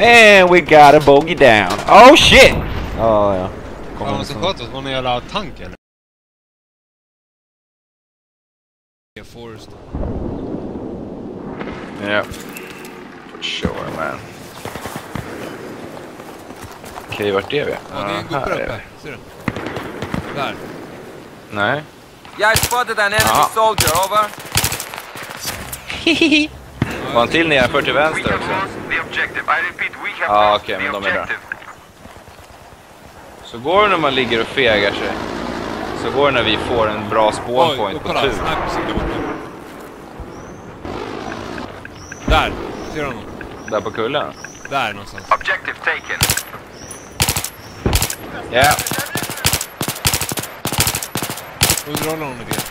And we got a bogey down. Oh shit! Ja, ja. Var hon som sköt oss? Var hon en jävla tank eller? Forest. Yeah. For sure, man. Okej, vart är vi? Ja, det är en gubbe uppe. Ser du? Där. Nej. I spotted an enemy soldier, over. Var en till nedanför till vänster också? Ja, okej, men de är där. Så går det när man ligger och fegar sig. Så går det när vi får en bra spawn point på tur. Där, ser du honom? Där på kullen? Där någonstans. Objective taken. Ja. Yeah. Underhåller honom lite.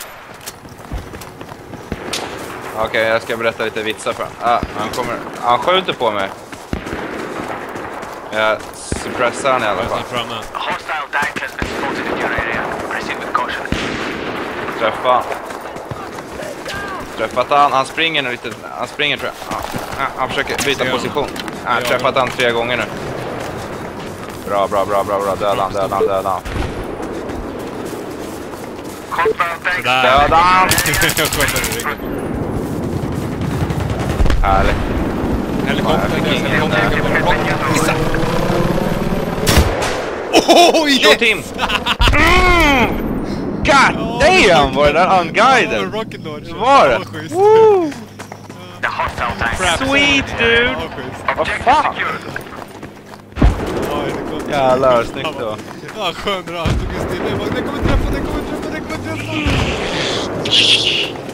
Okej, jag ska berätta lite vitsar för honom. Han skjuter på mig. Jag suppressar han i alla fall. Hostile tank has been spotted in your area. Proceed with caution. Träffat han springer nu lite. Han springer tror jag. Han försöker byta position. Jag har träffat han 3 gånger nu. Bra. Döda han. Döda han! Härligt. Oh yes! Shoot him! God damn, var det där unguided? Var det? Woo! Sweet dude! Vad fan? Jävlar, snyggt då. Ja, skön då. Han tog en stilla. Den kommer träffa.